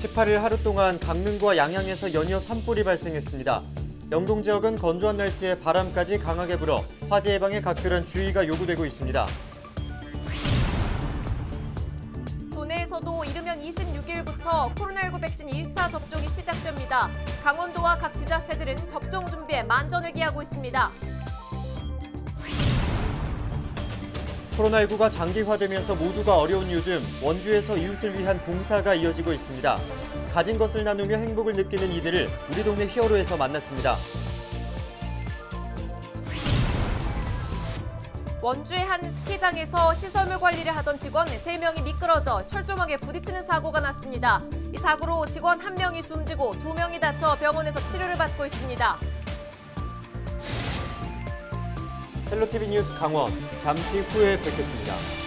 18일 하루 동안 강릉과 양양에서 연이어 산불이 발생했습니다. 영동 지역은 건조한 날씨에 바람까지 강하게 불어 화재 예방에 각별한 주의가 요구되고 있습니다. 도내에서도 이르면 26일부터 코로나19 백신 1차 접종이 시작됩니다. 강원도와 각 지자체들은 접종 준비에 만전을 기하고 있습니다. 코로나19가 장기화되면서 모두가 어려운 요즘 원주에서 이웃을 위한 봉사가 이어지고 있습니다. 가진 것을 나누며 행복을 느끼는 이들을 우리 동네 히어로에서 만났습니다. 원주의 한 스키장에서 시설물 관리를 하던 직원 3명이 미끄러져 철조망에 부딪히는 사고가 났습니다. 이 사고로 직원 1명이 숨지고 2명이 다쳐 병원에서 치료를 받고 있습니다. 헬로티비 뉴스 강원, 잠시 후에 뵙겠습니다.